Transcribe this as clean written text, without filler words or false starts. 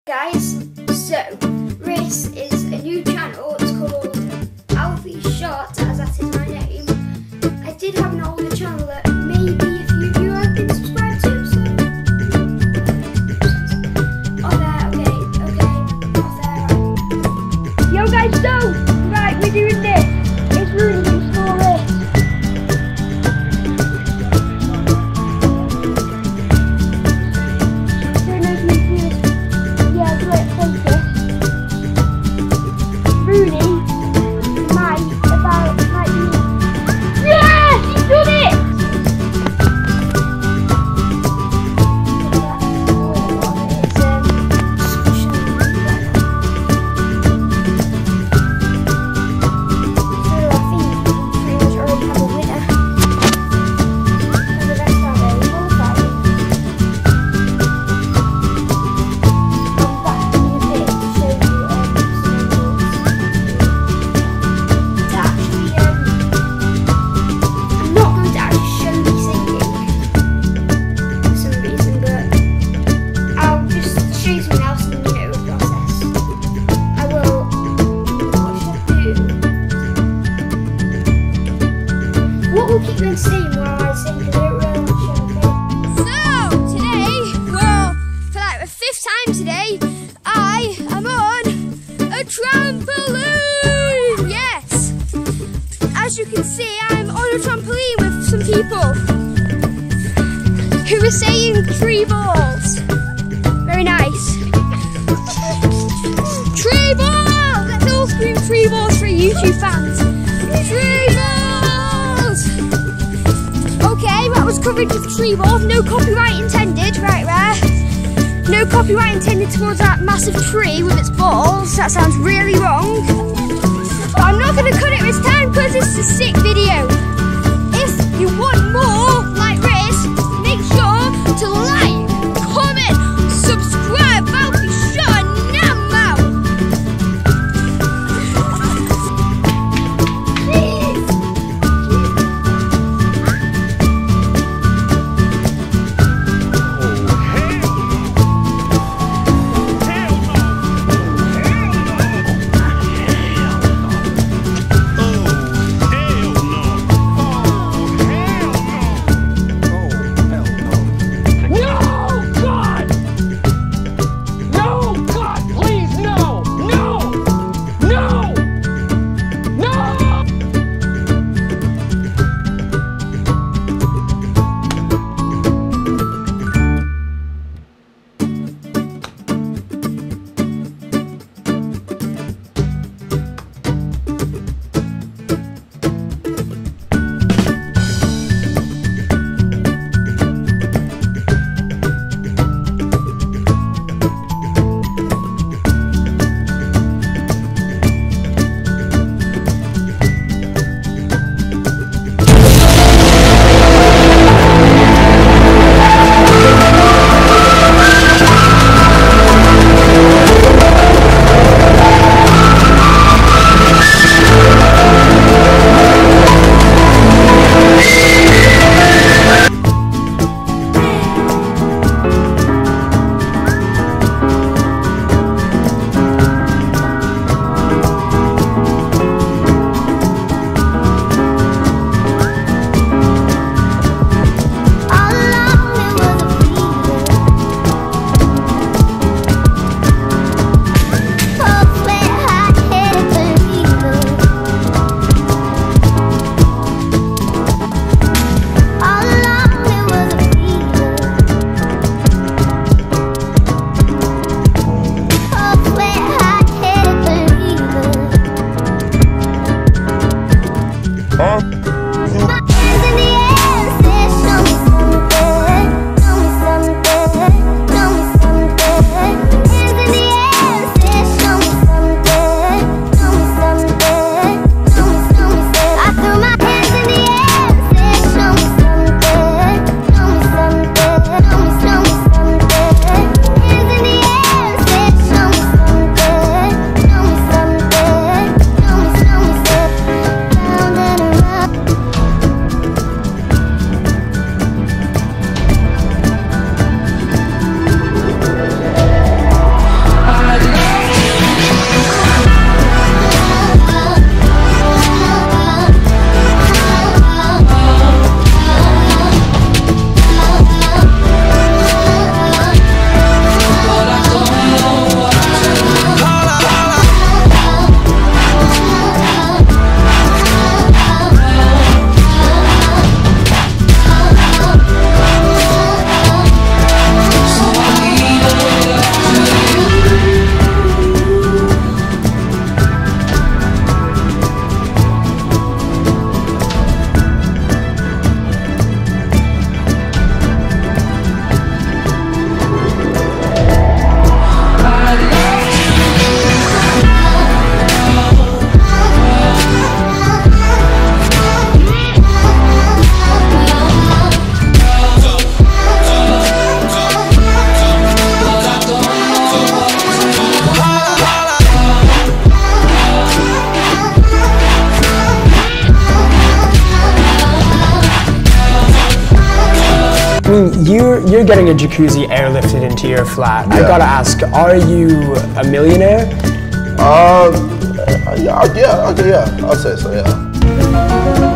Guys, so this is a new channel. It's called Alfie Shot, as that is my name. I did have an older channel that maybe a few of you have been subscribed to, so off there, off there. Yo guys, so right, we're doing this. It's really good story. We'll keep you insane while I sing because I don't really want to show a bit. So, today, well, for like the 5th time today, I am on a trampoline! Yes! As you can see, I'm on a trampoline with some people who are saying 3 balls. Very nice. 3 balls! Let's all scream 3 balls for YouTube fans. 3 balls! Okay, that was covered with 3 balls. No copyright intended, right there. No copyright intended towards that massive tree with its balls. That sounds really wrong. But I'm not going to cut it this time because this is a sick video. If you want more like this, make sure to like, comment, subscribe. Alfie Shot now. No! I mean, you're getting a jacuzzi airlifted into your flat. I Yeah. gotta ask, are you a millionaire? Yeah, I'd say so, yeah.